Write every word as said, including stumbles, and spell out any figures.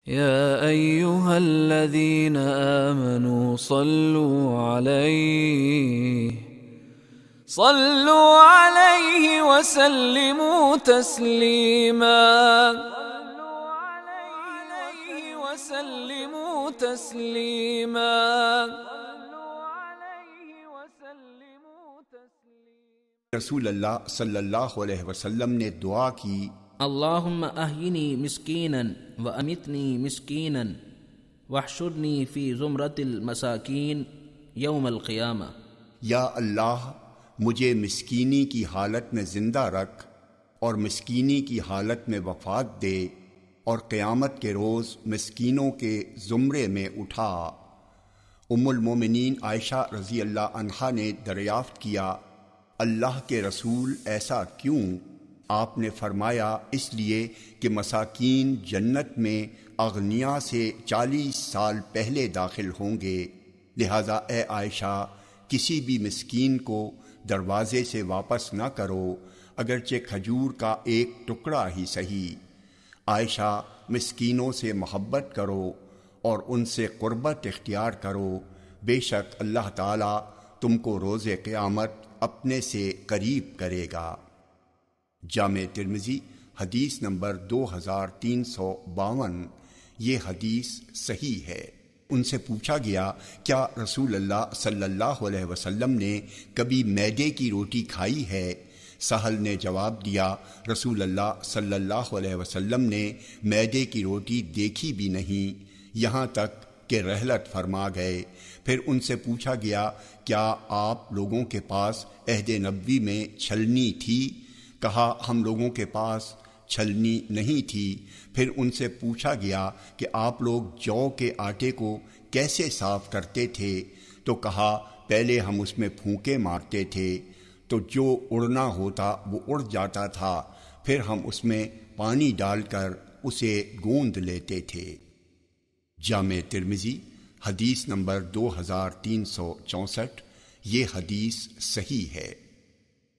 يا أيها الذين آمنوا صلوا عليه صلوا عليه وسلموا تسليما وسلموا تسليما رسول اللہ صلی اللہ علیہ وسلم نے دعا کی، اللہم احینی مسکینا وامتنی مسکینا واحشرنی فی زمرۃ المساکین یوم القیامہ۔ یا اللہ مجھے مسکینی کی حالت میں زندہ رکھ اور مسکینی کی حالت میں وفات دے، اور قیامت کے روز مسکینوں کے زمرے میں اٹھا۔ ام المومنین عائشہ رضی اللہ عنہا نے دریافت کیا، اللہ کے رسول ایسا کیوں؟ آپ نے فرمایا، اس لیے کہ مساکین جنت میں اغنیا سے چالیس سال پہلے داخل ہوں گے، لہذا اے عائشہ کسی بھی مسکین کو دروازے سے واپس نہ کرو، اگرچہ کھجور کا ایک ٹکڑا ہی صحیح۔ عائشہ مسکینوں سے محبت کرو اور ان سے قربت اختیار کرو، بے شک اللہ تعالیٰ تم کو روز قیامت اپنے سے قریب کرے گا۔ جامع ترمذی حدیث نمبر دو ہزار تین سو باون۔ یہ حدیث صحیح ہے۔ ان سے پوچھا گیا، کیا رسول اللہ صلی اللہ علیہ وسلم نے کبھی میدے کی روٹی کھائی ہے؟ سہل نے جواب دیا، رسول اللہ صلی اللہ علیہ وسلم نے میدے کی روٹی دیکھی بھی نہیں، یہاں تک کہ رحلت فرما گئے۔ پھر ان سے پوچھا گیا، کیا آپ لوگوں کے پاس عہد نبوی میں چھلنی تھی؟ کہا، ہم لوگوں کے پاس چھلنی نہیں تھی۔ پھر ان سے پوچھا گیا کہ آپ لوگ جو کے آٹے کو کیسے صاف کرتے تھے؟ تو کہا، پہلے ہم اس میں پھونکے مارتے تھے تو جو اڑنا ہوتا وہ اڑ جاتا تھا، پھر ہم اس میں پانی ڈال کر اسے گوندھ لیتے تھے۔ جامع ترمذی حدیث نمبر دو ہزار تین سو چونسٹھ۔ یہ حدیث صحیح ہے۔